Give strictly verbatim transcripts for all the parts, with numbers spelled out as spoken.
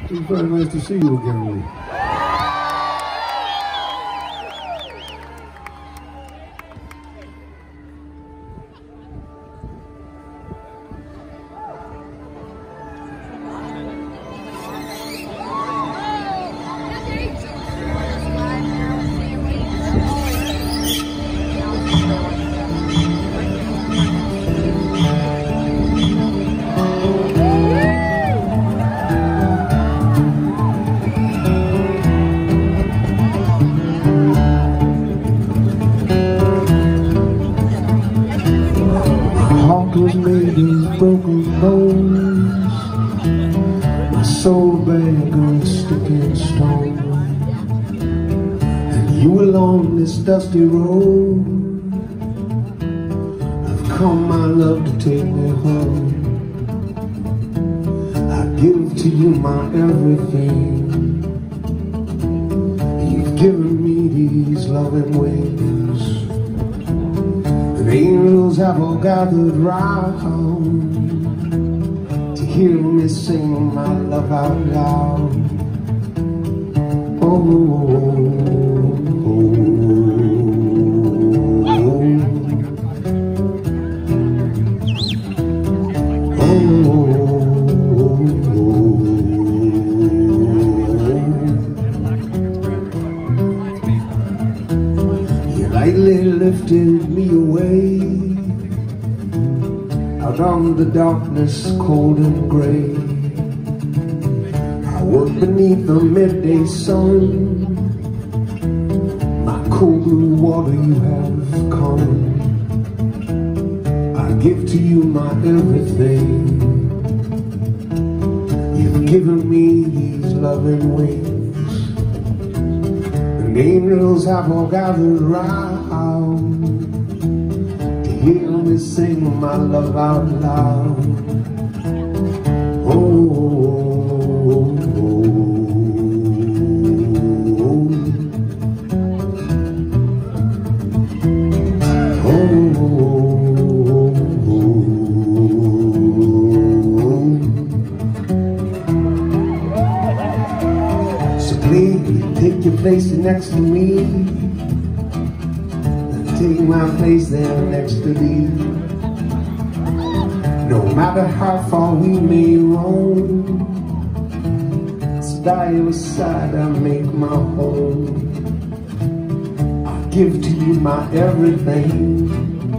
It's very nice to see you again, Lee. Was made of broken bones, my soul bag of sticking stone, and you along this dusty road have come, my love, to take me home. I give to you my everything. You've given me these loving wings. The angels have all gathered round to hear me sing my love out loud. Oh, oh, oh, oh, oh. You lightly lifted me away out of the darkness, cold and gray. I work beneath the midday sun, my cool blue water you have come. I give to you my everything. You've given me these loving wings, and angels have all gathered round to hear me sing my love out loud. Oh, oh, oh, oh, oh, oh. So please take your place next to me, take my place there next to thee. No matter how far we may roam, it's by your side I make my home. I give to you my everything.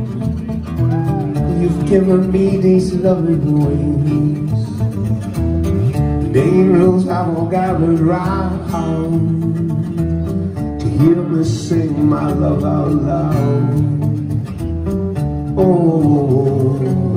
You've given me these loving wings, and angels have all gathered round to hear me sing my love out loud. Oh,